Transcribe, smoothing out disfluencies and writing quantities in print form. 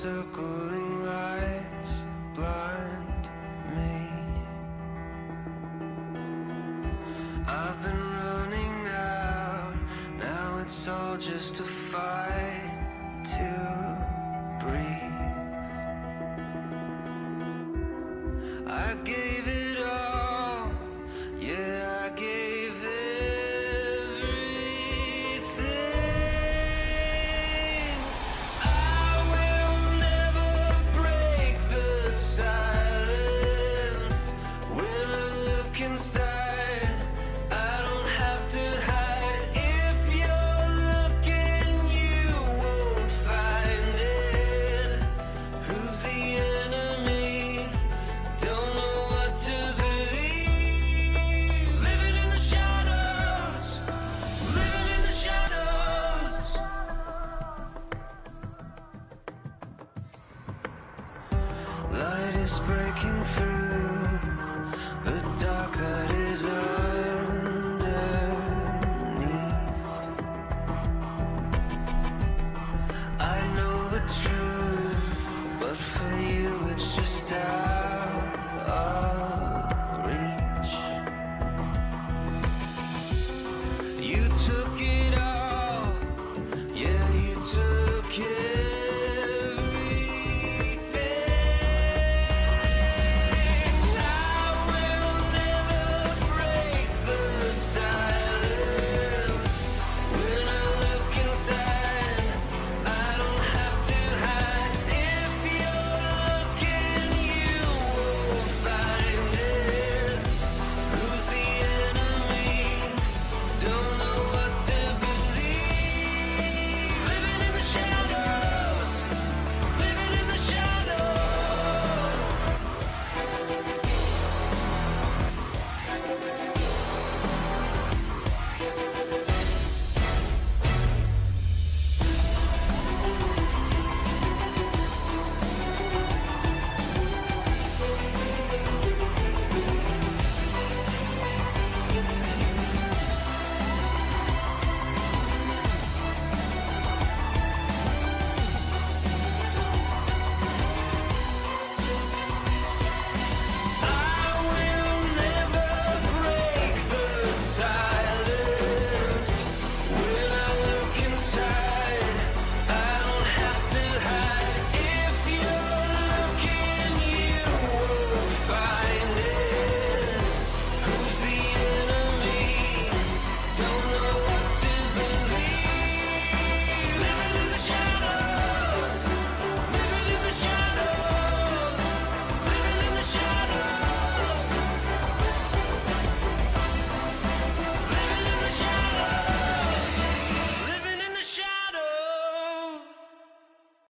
circling lights blind me. I've been running out, now it's all just a fight to breathe. I gave it all, yeah, I gave everything. I will never break the silence. When I look inside, I don't have to hide. If you're looking, you won't find it. Who's the enemy? Don't know what to believe. Living in the shadows, living in the shadows. Light is breaking through.